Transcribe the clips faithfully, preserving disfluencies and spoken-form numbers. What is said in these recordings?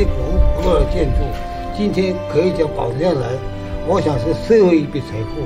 古古老的建筑，今天可以讲保存下来，我想是社会一笔财富。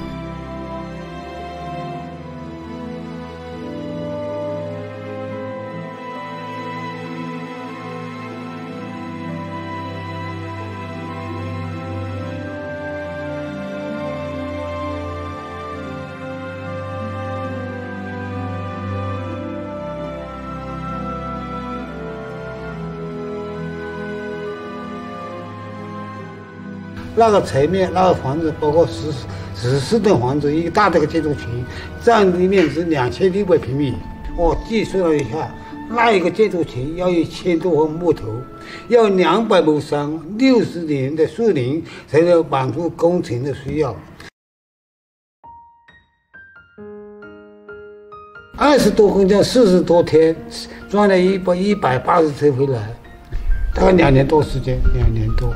那个层面，那个房子包括十十四栋房子，一个大的个建筑群，占地面是两千六百平米。我计算了一下，那一个建筑群要一千多块木头，要两百亩山，六十年的树林，才能满足工程的需要。二十多公斤，四十多天，装了一百一百八十车回来，大概两年多时间，两年多。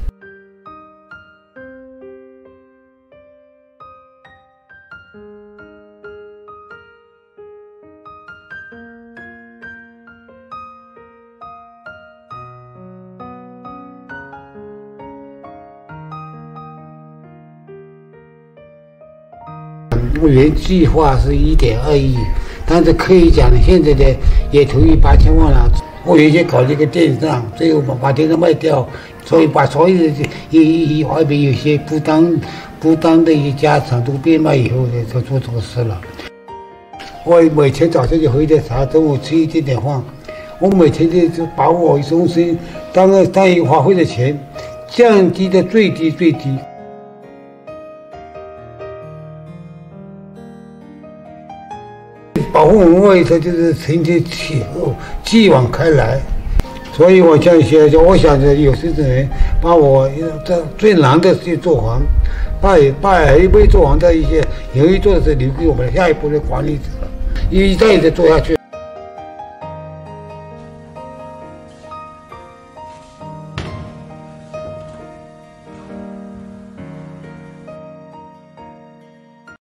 原计划是一点二亿，但是可以讲现在的也投入八千万了。我原先搞这个电商，最后把把电商卖掉，所以把所有的一一一外面有些不当不当的一些家产都变卖以后，就做这个事了。我每天早上就喝一点茶，中午吃一点点饭。我每天就就把我终身当个当一花费的钱降低的最低最低。保护文物它就是承接气候，继往开来，所以我想些，我想着有些人把我这最难的去做完，把把还未做完的一些容易做的事留给我们下一步的管理者，一代一代做下去。